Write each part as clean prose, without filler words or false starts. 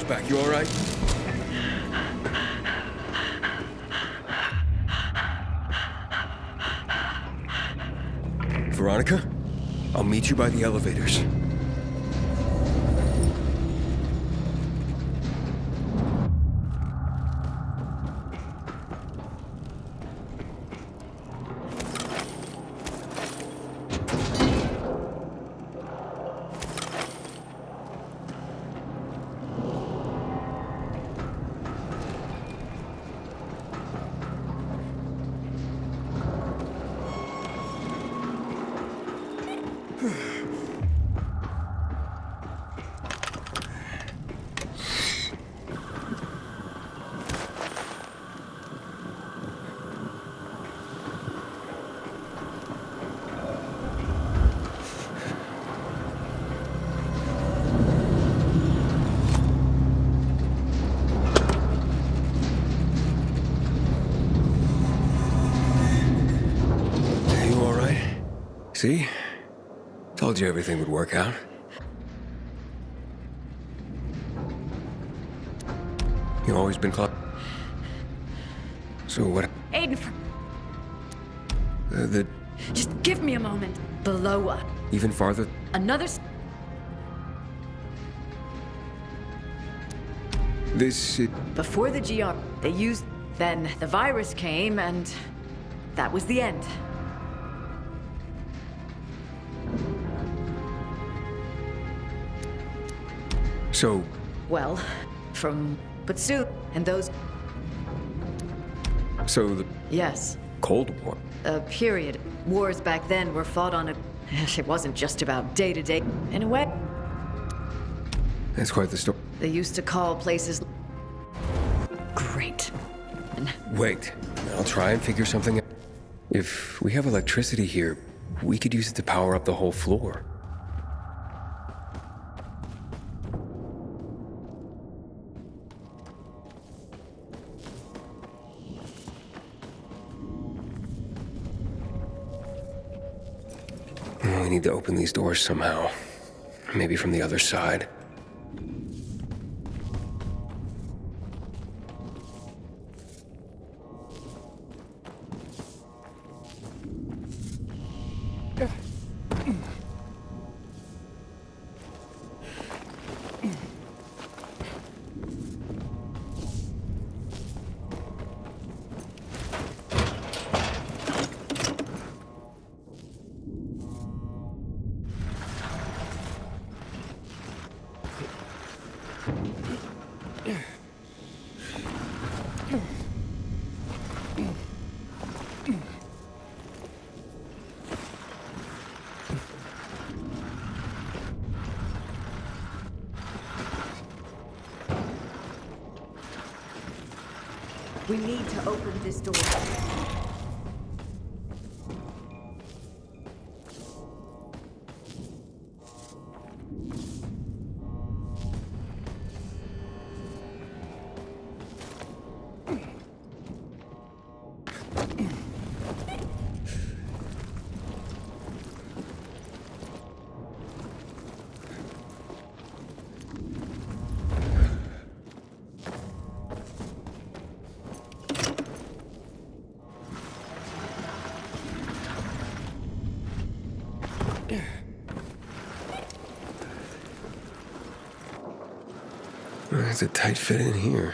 back. You all right? Veronica? I'll meet you by the elevators. See? Told you everything would work out. You've always been close. So what? Aiden, The... just give me a moment. Below us. Even farther? Another... This... Before the GR, they used... Then the virus came, and... that was the end. So... Well, from... But soon, and those... So the Yes. Cold War? A period. Wars back then were fought on a... It wasn't just about day-to-day. In a way, That's quite the story. they used to call places... Great. And Wait. I'll try and figure something out. If we have electricity here, we could use it to power up the whole floor. We need to open these doors somehow. Maybe from the other side. we need to open this door. It's a tight fit in here.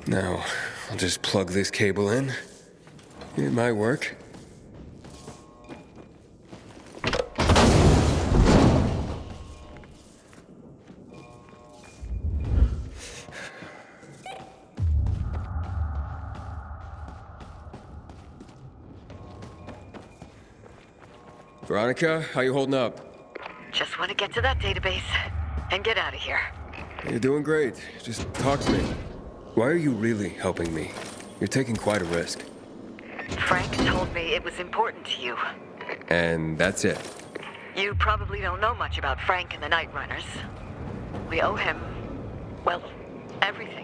Now, I'll just plug this cable in. It might work. Veronica, how you holding up? Just want to get to that database and get out of here. You're doing great. Just talk to me. Why are you really helping me? You're taking quite a risk. Frank told me it was important to you. And that's it. You probably don't know much about Frank and the Night Runners. We owe him, well, everything.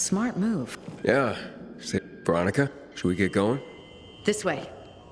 Smart move. Yeah. Say, Veronica, should we get going? This way.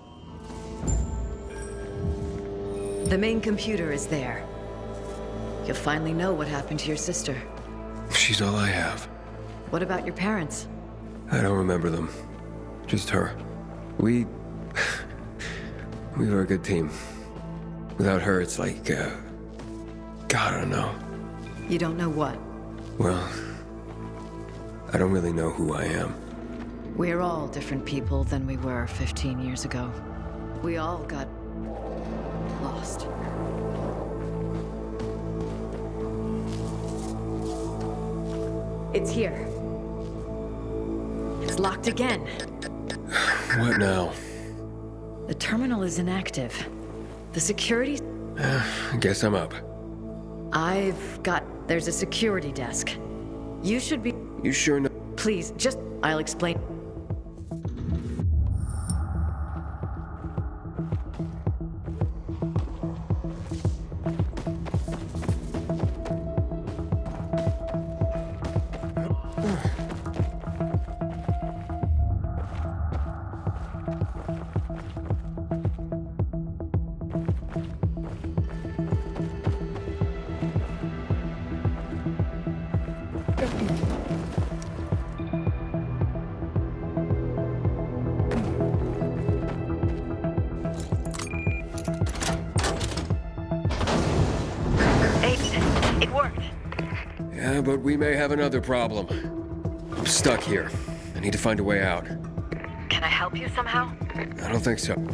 The main computer is there. You'll finally know what happened to your sister. She's all I have. What about your parents? I don't remember them. Just her. We were a good team. Without her, it's like, God, I don't know. You don't know what? Well, I don't really know who I am. We're all different people than we were 15 years ago. We all got lost. It's here. It's locked again. What now? The terminal is inactive. The security... I guess I'm up. There's a security desk. You should be... You sure know? Please, I'll explain. It worked. Yeah, but we may have another problem. I'm stuck here. I need to find a way out. Can I help you somehow? I don't think so.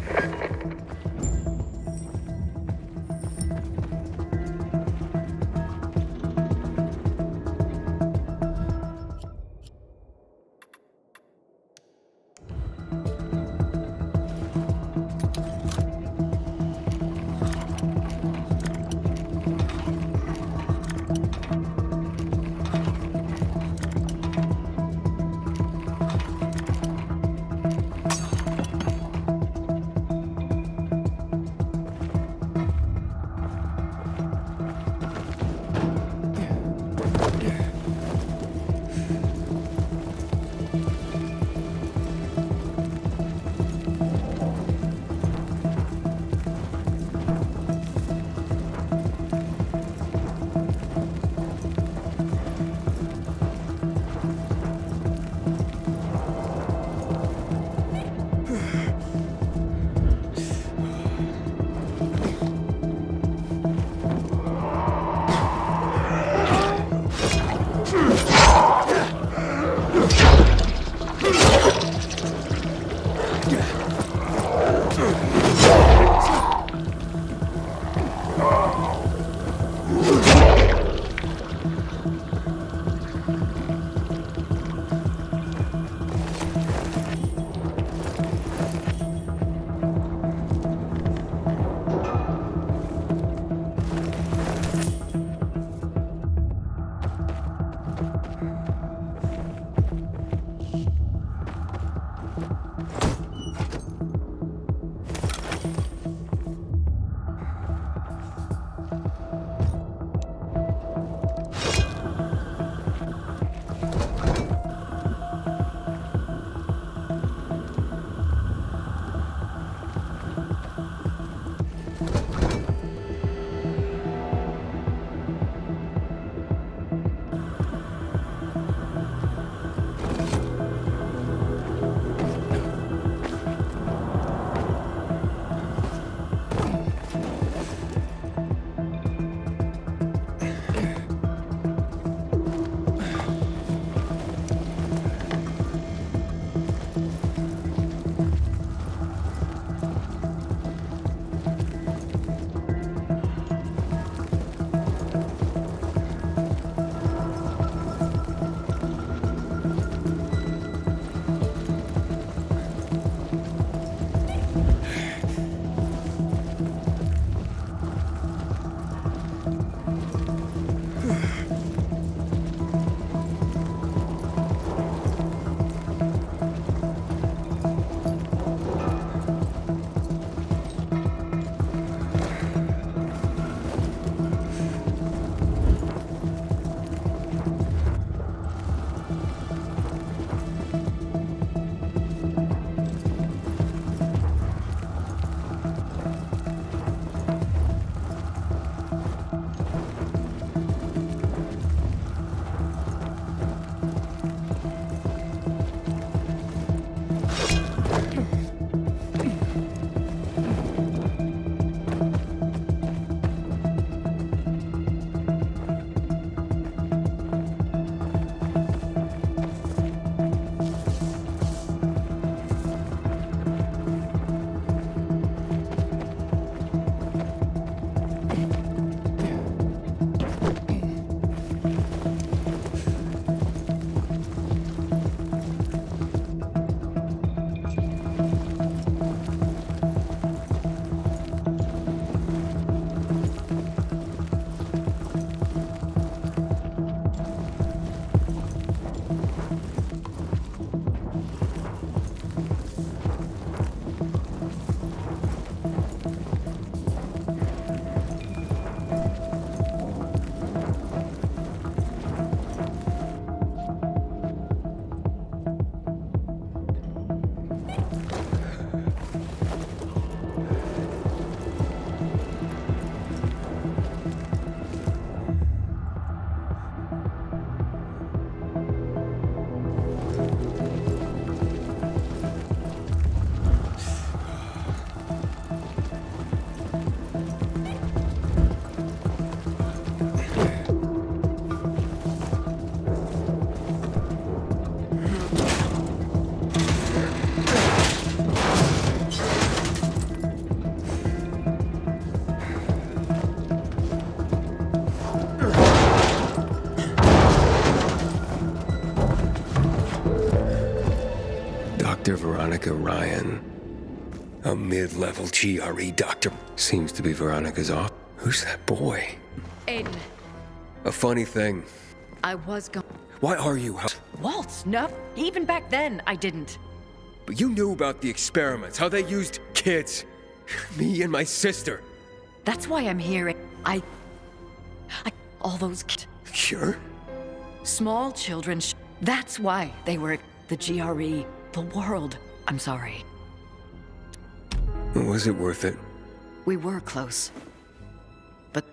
Dr. Veronica Ryan. A mid-level GRE doctor. Seems to be Veronica's off. Who's that boy? Aiden, A funny thing. I was going. Why are you? Waltz, no. Even back then, I didn't. But you knew about the experiments, how they used kids. Me and my sister. That's why I'm here. All those Cure? small children. That's why they were the GRE, the world. I'm sorry. Was it worth it? We were close. But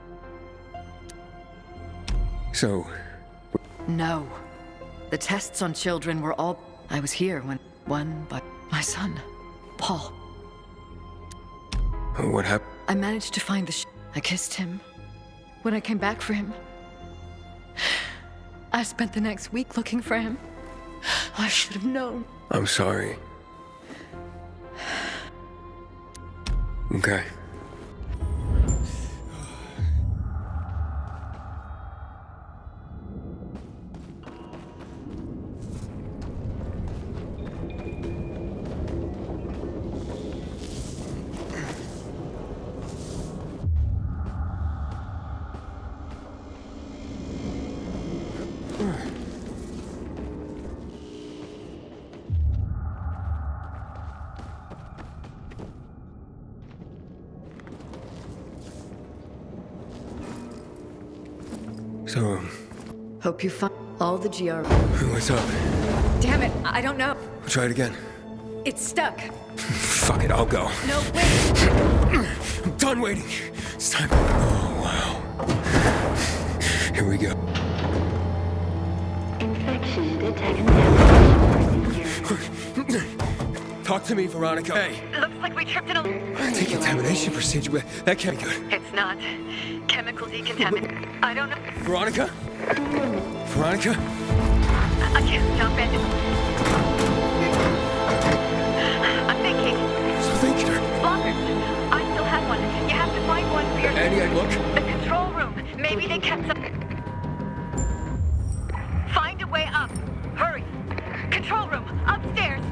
So, no. The tests on children were all. I was here when one, but my son, Paul. what happened? I managed to find I kissed him. When I came back for him, I spent the next week looking for him. I should have known. I'm sorry. Okay. So, Hope you find all the GR. what's up? Damn it, I don't know. Try it again. It's stuck. Fuck it, I'll go. No, wait. I'm done waiting. It's time. Oh, wow. Here we go. Infection detected. Talk to me, Veronica. Hey, Looks like we tripped in a... decontamination procedure. That can't be good. It's not. Chemical decontamination. I don't know. Veronica? Veronica? I can't stop it. I'm thinking. So thinking her. Blockers. I still have one. You have to find one for your... Annie, I look. The control room. Maybe they kept some... Find a way up. Hurry. Control room. Upstairs.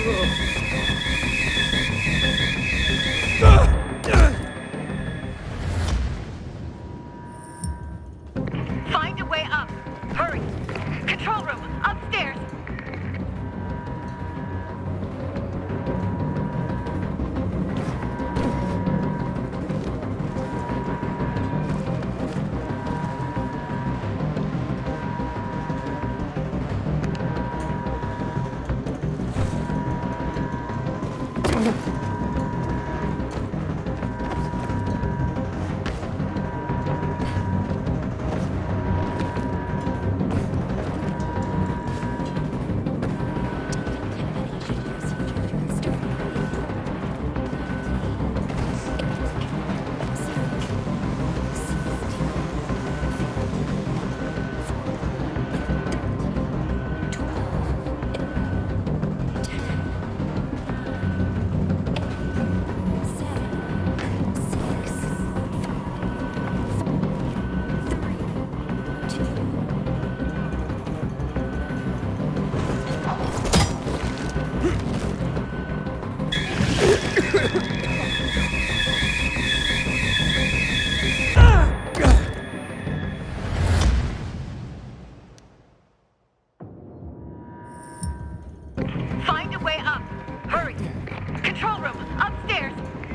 Find a way up. Hurry. Control room, upstairs. Find a way up. Hurry. Control room, upstairs.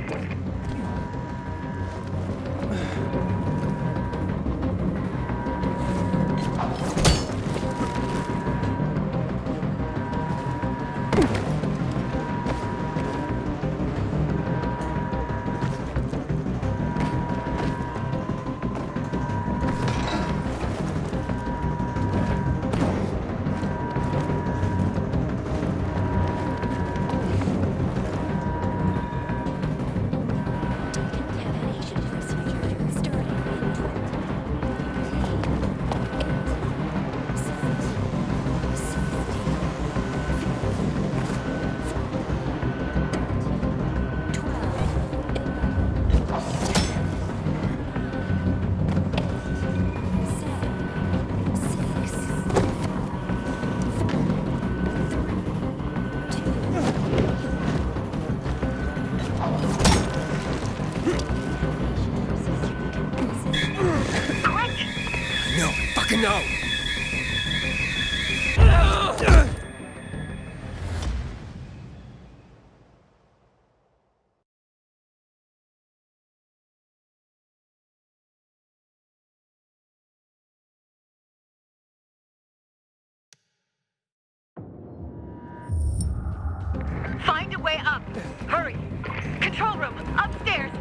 No, fucking no! Find a way up. Hurry. Control room, upstairs.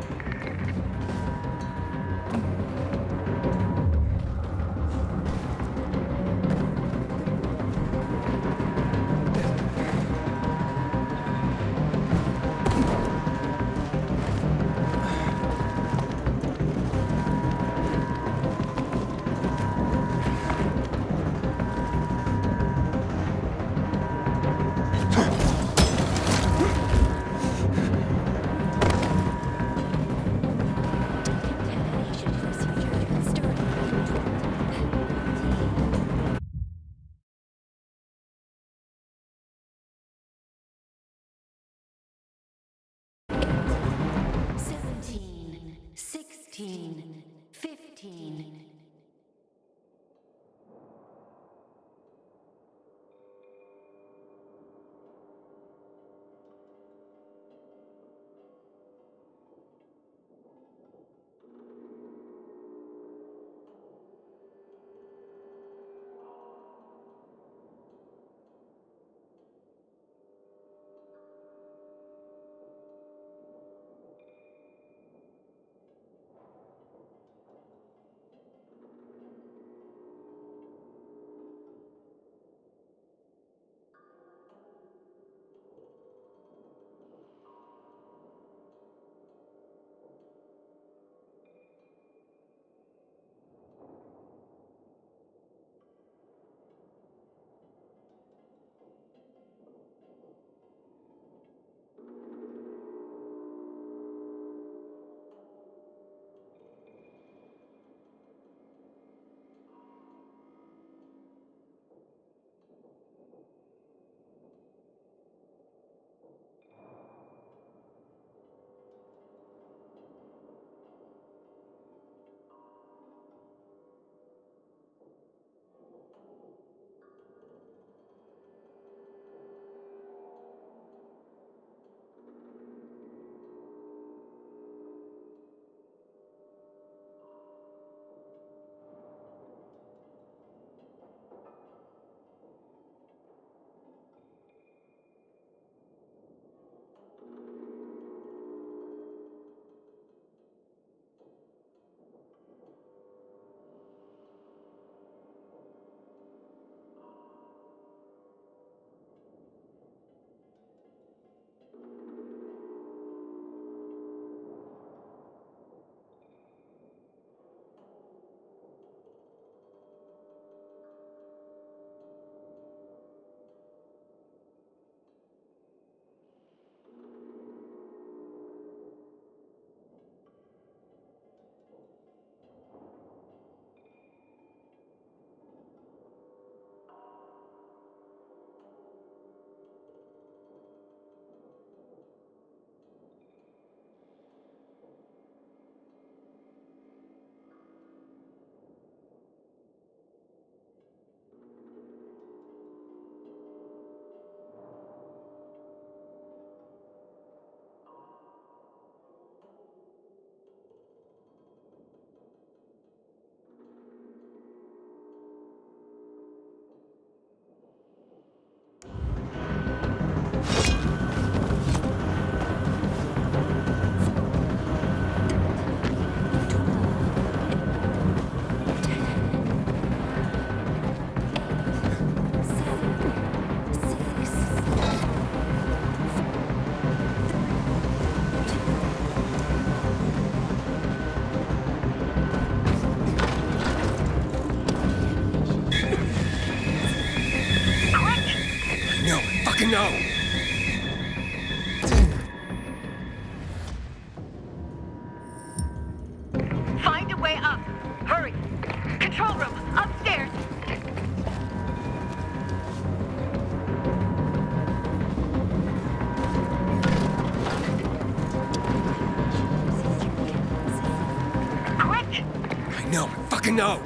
fucking know!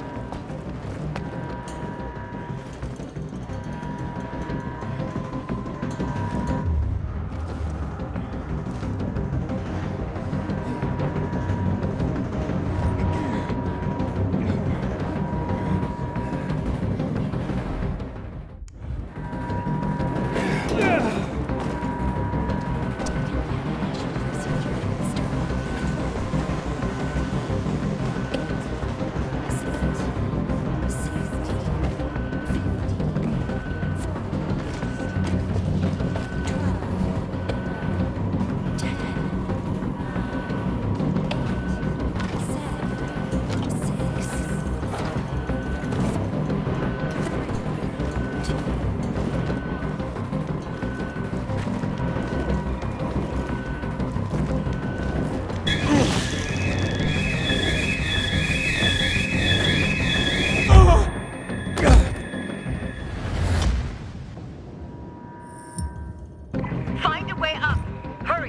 Find a way up. Hurry.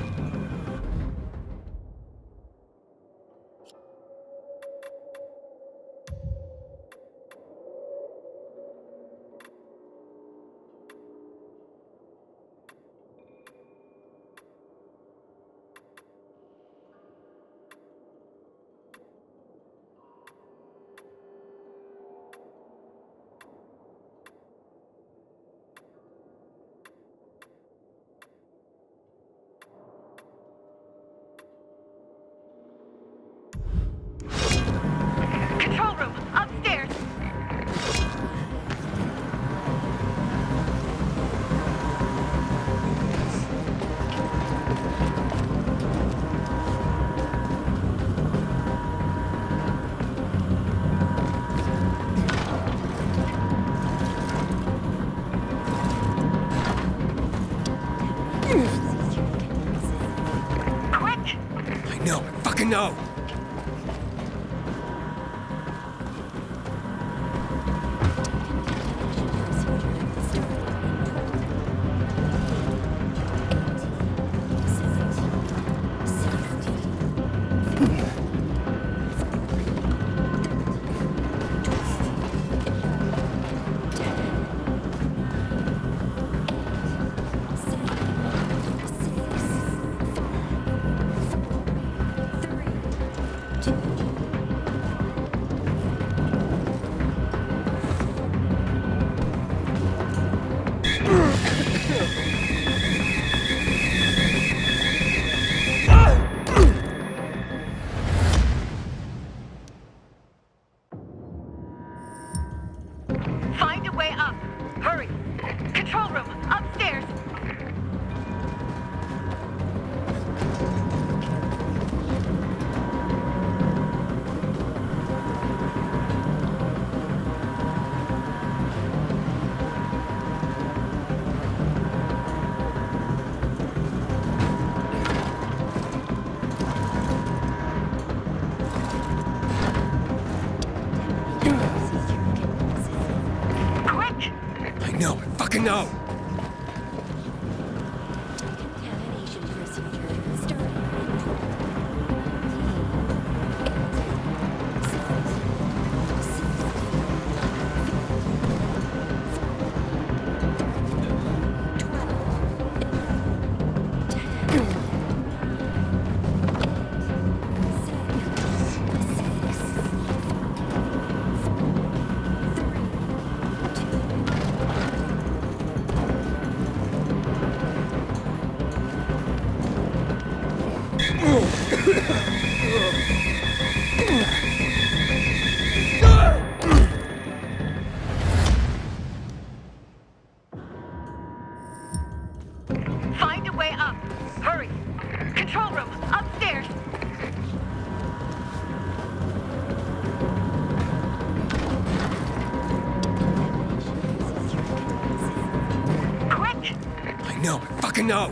Control room, upstairs. Quick! I know, I fucking know! Find a way up. Hurry. Control room, upstairs. Quick! I know, I fucking know! Contamination procedure starting. Find a way up. Hurry. Control room, upstairs. Quick! I know, I fucking know!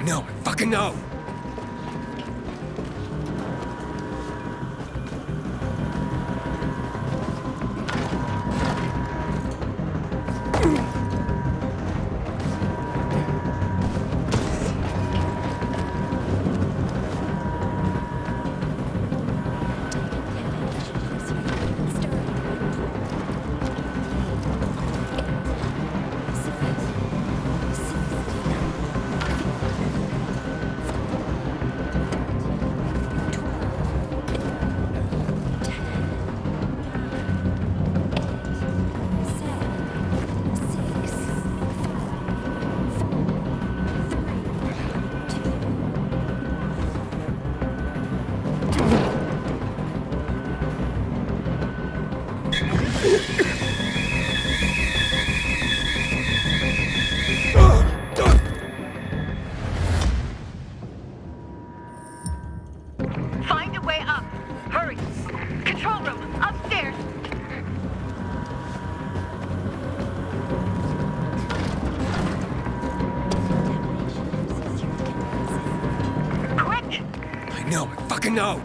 know, I fucking know! Find a way up. Hurry. Control room, upstairs. Quick! I know, I fucking know!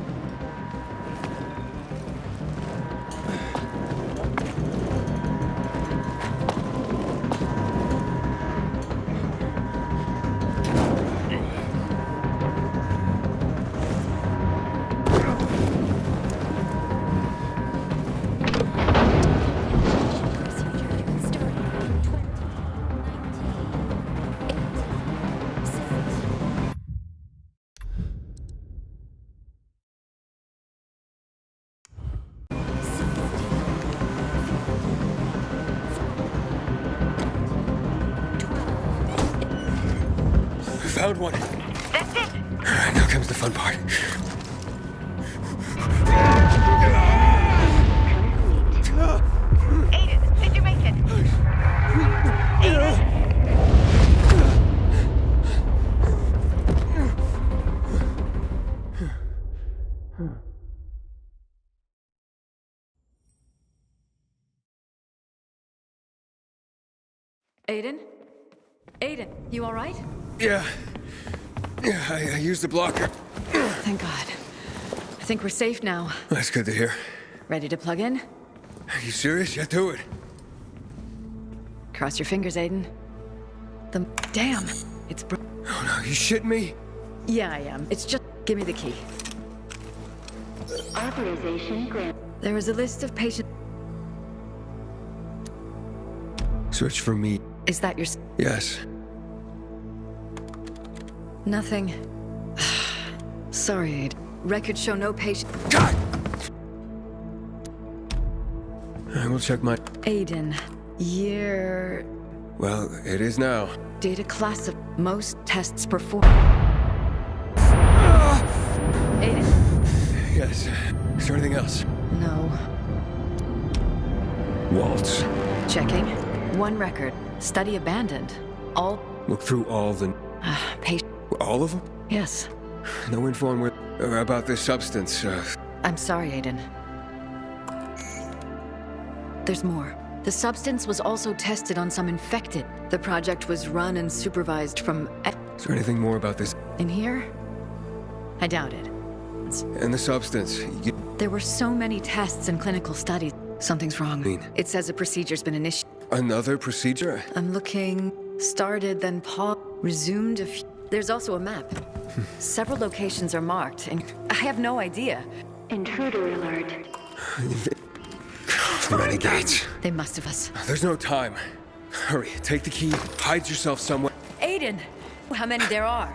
Found one. That's it! Now comes the fun part. Aiden, did you make it? Aiden? Aiden? Aiden, you all right? Yeah. Yeah, I used the blocker. Thank God. I think we're safe now. That's good to hear. Ready to plug in? Are you serious? Yeah, do it. Cross your fingers, Aiden. Damn! It's Oh no, you shitting me? Yeah, I am. It's just... Give me the key. Authorization granted. There is a list of patients... Search for me. Is that your... Yes. Nothing. Sorry, Aiden. Records show no patient... God! I will check my... Aiden, year... Well, it is now. Data class of most tests performed. Aiden. Yes. Is there anything else? No. Waltz. Checking. One record. Study abandoned. All... Look through all the... patient... All of them? Yes. No info on where... about this substance. I'm sorry, Aiden. There's more. The substance was also tested on some infected. The project was run and supervised from... Is there anything more about this? In here? I doubt it. And the substance? There were so many tests and clinical studies. Something's wrong. Mean? It says a procedure's been initiated. Another procedure? I'm looking... Started, then paused, resumed a few... There's also a map. Several locations are marked, and I have no idea. Intruder alert. Renegades. They must have us. There's no time. Hurry, take the key, hide yourself somewhere. Aiden! How many there are?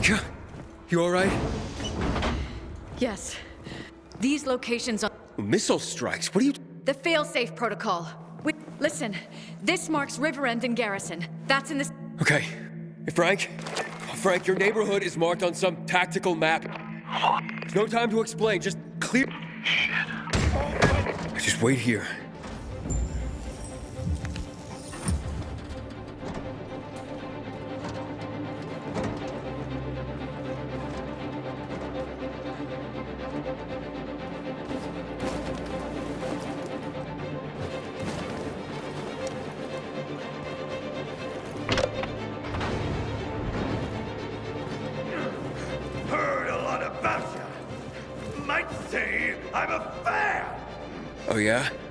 Veronica? You alright? Yes. These locations are Missile strikes? What are you... the failsafe protocol. Listen, this marks Riverend and Garrison. That's in this. Okay. Hey, Frank? Frank, your neighborhood is marked on some tactical map. There's no time to explain, just clear... Shit. Just wait here. Heard a lot about you. Might say I'm a fan. Oh yeah?